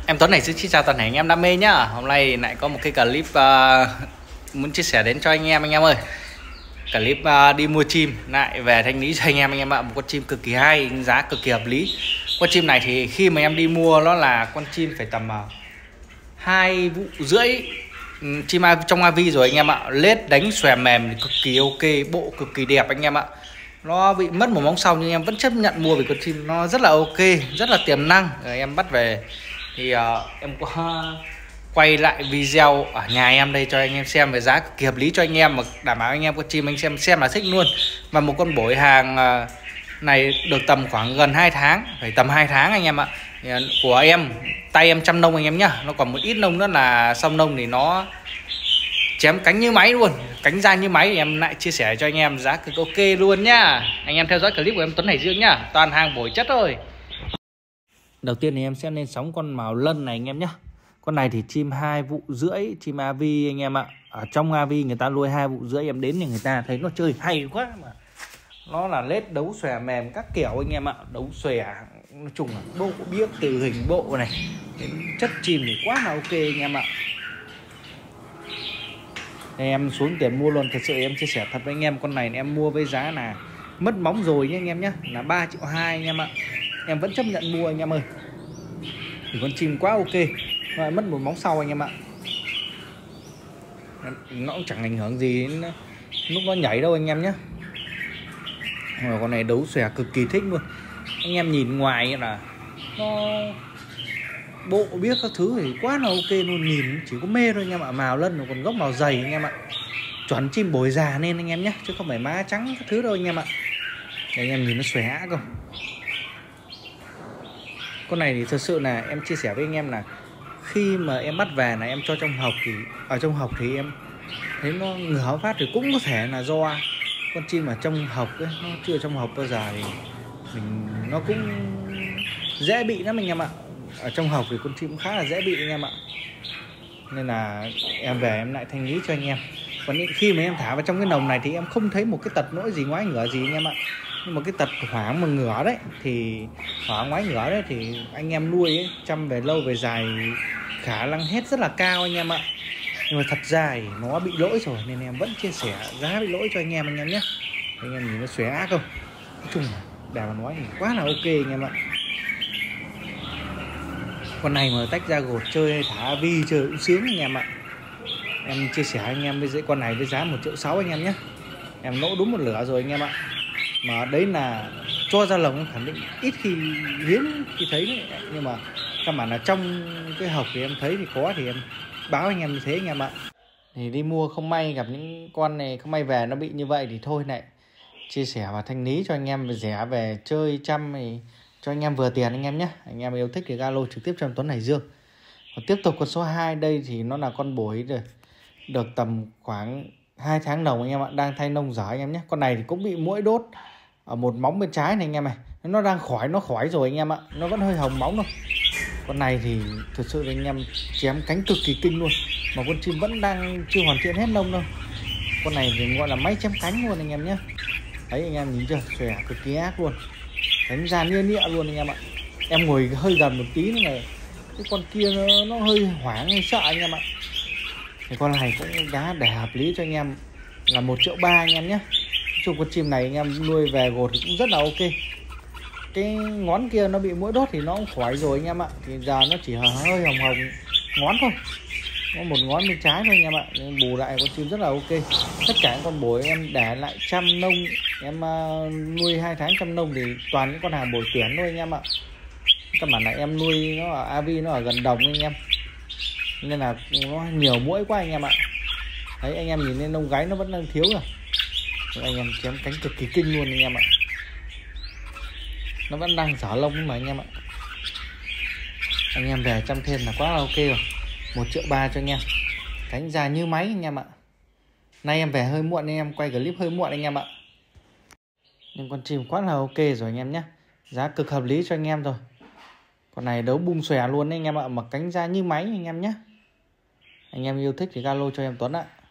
Em Tuấn này xin chào toàn thể anh em đam mê nhá. Hôm nay lại có một cái clip muốn chia sẻ đến cho anh em ơi. Clip đi mua chim lại về thanh lý cho anh em ạ. Một con chim cực kỳ hay, giá cực kỳ hợp lý. Con chim này thì khi mà em đi mua nó là con chim phải tầm 2,5 vụ chim trong AV rồi anh em ạ. Lết đánh xòe mềm cực kỳ ok, bộ cực kỳ đẹp anh em ạ. Nó bị mất một móng sau nhưng em vẫn chấp nhận mua vì con chim nó rất là ok, rất là tiềm năng. Rồi em bắt về thì em có quay lại video ở nhà em đây cho anh em xem về giá cực kỳ hợp lý cho anh em, mà đảm bảo anh em con chim anh xem là thích luôn. Và một con bổi hàng này được tầm khoảng gần 2 tháng, phải tầm 2 tháng anh em ạ. Của em tay em chăm nông anh em nhá, nó còn một ít nông nữa là xong nông thì nó chém cánh như máy luôn, cánh ra như máy. Thì em lại chia sẻ cho anh em giá cực ok luôn nhá. Anh em theo dõi clip của em Tuấn Hải Dương nhá, toàn hàng bổi chất thôi. Đầu tiên thì em sẽ lên sóng con màu lân này anh em nhé. Con này thì chim 2,5 vụ, chim AV anh em ạ. Ở trong AV người ta nuôi 2,5 vụ, em đến thì người ta thấy nó chơi hay quá mà. Nó là lết đấu xòe mềm các kiểu anh em ạ. Đấu xòe, nói chung là bộ biếc từ hình bộ này đến chất chim thì quá là ok anh em ạ. Đây em xuống tiền mua luôn. Thật sự em chia sẻ thật với anh em, con này em mua với giá là mất móng rồi nhé anh em nhé, là 3,2 triệu anh em ạ. Em vẫn chấp nhận mua anh em ơi, thì con chim quá ok. Rồi mất một móng sau anh em ạ. Nó cũng chẳng ảnh hưởng gì đến lúc nó nhảy đâu anh em nhé. Rồi con này đấu xòe cực kỳ thích luôn. Anh em nhìn ngoài là nó bộ biết các thứ thì quá là ok luôn, nhìn chỉ có mê thôi anh em ạ. Màu lân còn gốc màu dày anh em ạ, chuẩn chim bồi già nên anh em nhé, chứ không phải má trắng các thứ đâu anh em ạ. Để anh em nhìn nó xòe không. Con này thì thật sự là em chia sẻ với anh em là khi mà em bắt về là em cho trong hộc, thì ở trong hộc thì em thấy nó ngửa phát thì cũng có thể là do con chim ở trong hộc ấy, nó chưa trong hộc bao giờ thì nó cũng dễ bị lắm anh em ạ. Ở trong hộc thì con chim cũng khá là dễ bị anh em ạ, nên là em về em lại thanh lý cho anh em. Còn khi mà em thả vào trong cái lồng này thì em không thấy một cái tật nỗi gì ngoái ngửa gì anh em ạ. Nhưng mà cái tật hoảng mà ngửa đấy, thì hoảng ngoái ngửa đấy thì anh em nuôi ấy, chăm về lâu về dài khả năng hết rất là cao anh em ạ. Nhưng mà thật ra thì nó bị lỗi rồi nên em vẫn chia sẻ giá bị lỗi cho anh em nhé. Anh em nhìn nó xòe ác không. Nói chung là để mà nói thì quá là ok anh em ạ. Con này mà tách ra gột chơi hay thả vi chơi cũng sướng anh em ạ. Em chia sẻ anh em với con này với giá 1,6 triệu anh em nhé. Em nỗ đúng một lửa rồi anh em ạ. Mà đấy là cho ra lồng em khẳng định ít khi, hiếm khi thấy đấy. Nhưng mà căn bản là trong cái hộp thì em thấy thì có, thì em báo anh em như thế anh em ạ. Thì đi mua không may gặp những con này không may về nó bị như vậy thì thôi này, chia sẻ và thanh lý cho anh em rẻ về chơi chăm thì cho anh em vừa tiền anh em nhé. Anh em yêu thích thì alo trực tiếp cho em Tuấn Hải Dương. Và tiếp tục con số 2 đây thì nó là con bổi rồi, được tầm khoảng 2 tháng đầu anh em ạ, đang thay nông dở anh em nhé. Con này thì cũng bị muỗi đốt ở một móng bên trái này anh em này. Nó đang khỏi rồi anh em ạ, nó vẫn hơi hồng móng thôi. Con này thì thực sự là anh em chém cánh cực kỳ kinh luôn, mà con chim vẫn đang chưa hoàn thiện hết nông đâu. Con này thì gọi là máy chém cánh luôn anh em nhé. Đấy anh em nhìn chưa, xòe cực kỳ ác luôn, đánh ra nia nịa luôn anh em ạ. Em ngồi hơi gần một tí nữa này, cái con kia nó hơi hoảng hơi sợ anh em ạ. Thì con này cũng giá để hợp lý cho anh em là 1,3 triệu anh em nhé. Chung con chim này anh em nuôi về gột thì cũng rất là ok. Cái ngón kia nó bị muỗi đốt thì nó cũng khỏi rồi anh em ạ. Thì giờ nó chỉ hơi hồng hồng ngón thôi, có một ngón bên trái thôi anh em ạ. Nên bù lại con chim rất là ok. Tất cả con bổi em để lại chăm nông, em nuôi 2 tháng chăm nông thì toàn những con hàng bổi tuyển thôi anh em ạ. Các bạn này em nuôi nó ở AV, nó ở gần đồng anh em, nên là nó nhiều muỗi quá anh em ạ. Đấy anh em nhìn lên lông gáy nó vẫn đang thiếu rồi. Anh em chém cánh cực kỳ kinh luôn anh em ạ. Nó vẫn đang xỏ lông mà anh em ạ. Anh em về chăm thêm là quá là ok rồi. 1,3 triệu cho anh em, cánh dài như máy anh em ạ. Nay em về hơi muộn nên em quay clip hơi muộn anh em ạ, nhưng con chim quá là ok rồi anh em nhé. Giá cực hợp lý cho anh em rồi. Con này đấu bung xòe luôn đấy anh em ạ, mà cánh ra như máy anh em nhé. Anh em yêu thích thì alo cho em Tuấn ạ.